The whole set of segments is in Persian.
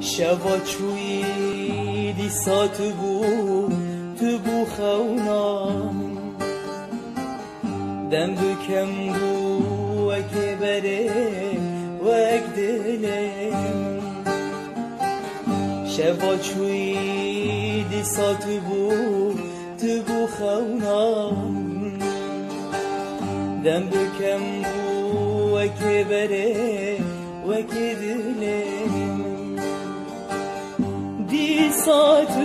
شوا چوی دی سات تو بو خونام دم بکم بو وکی بره وک دلم شوا چوی دی سات تو بو خونام دم بکم بو وکی بره وکی دلم دی سات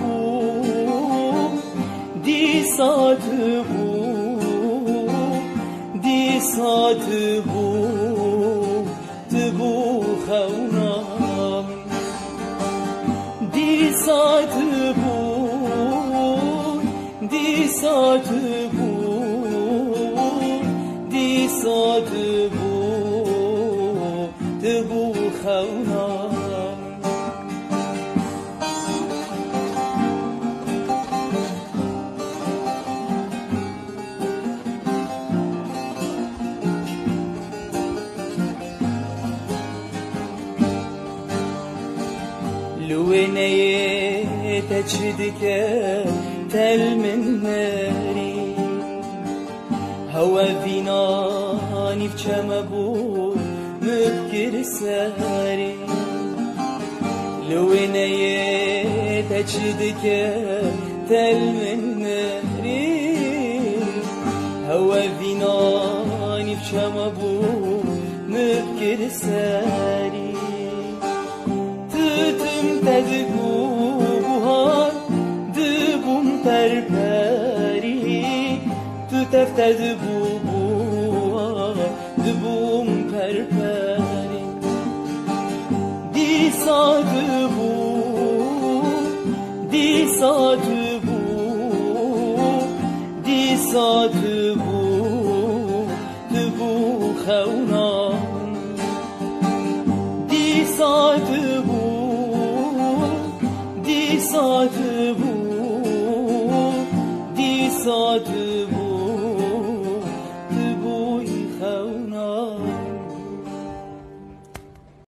بو تو بو خونام دی سات بو تو بو خونام لويني تجدك تل من ناري هوا فيناني في شمبو مبكر ساري لويني تجدك تل من ناري هوا فيناني في شمبو مبكر ساري تدبوها دبوم پرپری تو تفتر دبوها دبوم پرپری دی سات بو دبو خونام دی سات بو دی سات بو